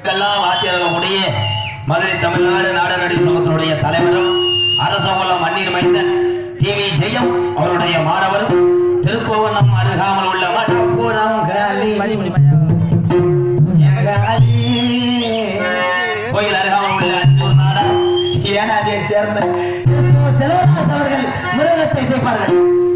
இதற்கெல்லாம் வாத்தியர்களுடைய மதுரை தமிழ்நாடு நாடநடி சங்கத்தினுடைய தலைவரும் அரசகுலம் மண்ணின் மைந்தன் டிவி ஜெயம் அவருடைய மாணவரும் திருப்புவனம் அருகாமல் உள்ள மடப்புறம் கோயில் அருகாமல் உள்ள அஞ்சூர் நாடா ஏனாதியை சேர்ந்த செல்வராஜ் அவர்கள் மிருகத்தை செய்வார்கள்.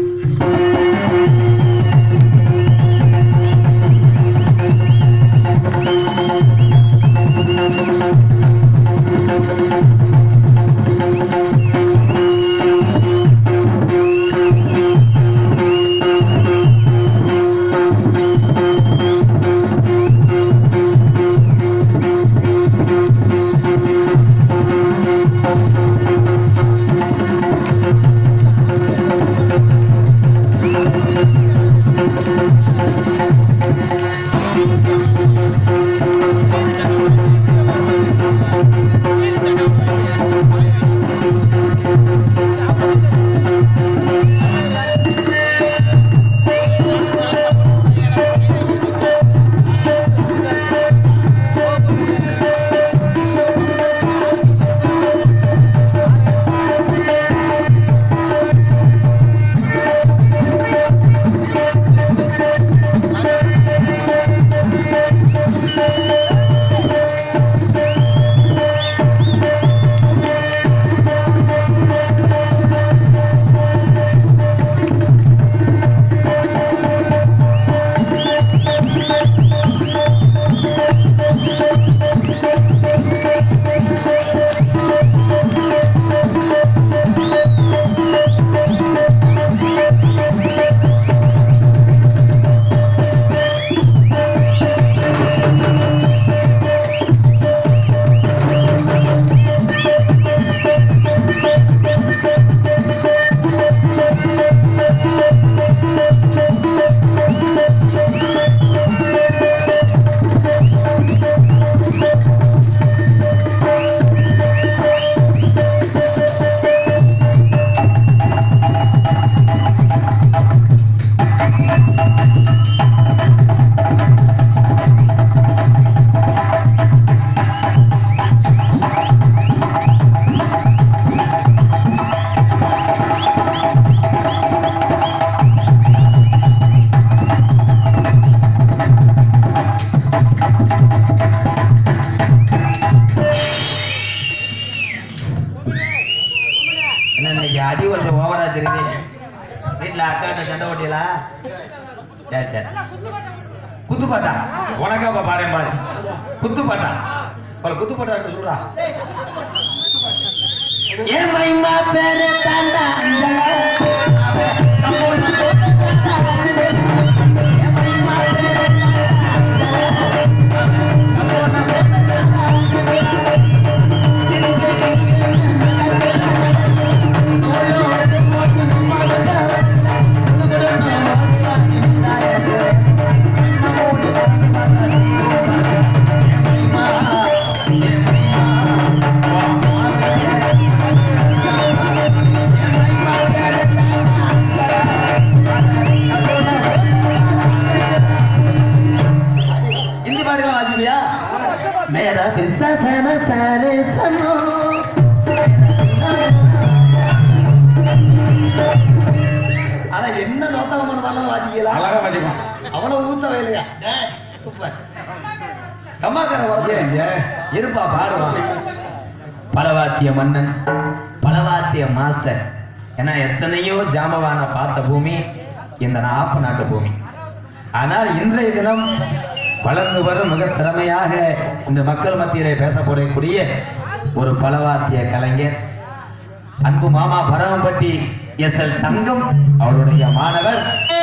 அடி கொஞ்சம் ஓவரா தெரியுது. வீட்டுல அக்காட்ட சண்டை ஓட்டியலா? சரி சரி. குத்துப்பாட்டா உனக்கா பாரு பாரு. குத்துப்பாட்டா குத்துப்பாட்டா சொல்றா. ஏன் மைமா பேரு தாண்டா मेरा पिस्सा साना सारे सनो அத என்ன நோத்தவமான பாடலாம் வாசிக்கலாம். அழகா வாசிக்கலாம். அவ்வளவு ஊத்தவே இல்லையா? சூப்பர். கம்மாக்கற வரது இருப்பா பாடுவான். பலவாத்திய மன்னன், பலவாத்திய மாஸ்டர். ஏன்னா எத்தனையோ ஜாமவான பார்த்த பூமி இந்த நாப்பு நாட்டு பூமி. ஆனால் இன்றைய தினம் வளர்ந்து வரும் மிக திறமையாக இந்த மக்கள் மத்தியிலே பேசப்படக்கூடிய ஒரு பலவாத்திய கலைஞர் அன்பு மாமா பரமம்பட்டி எஸ்.எல். தங்கம் அவருடைய மாணவர்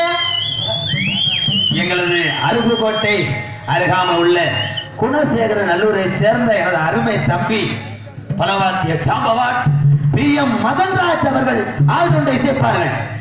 எங்களது அருப்புக்கோட்டை அருகாமல் உள்ள குணசேகர நல்லூரை சேர்ந்த எனது அருமை தம்பி பலவாத்திய சாம்பவாட் பி.எம். மதன்ராஜ் அவர்கள் ஆழ்நொண்டை சேர்ப்பார்கள்.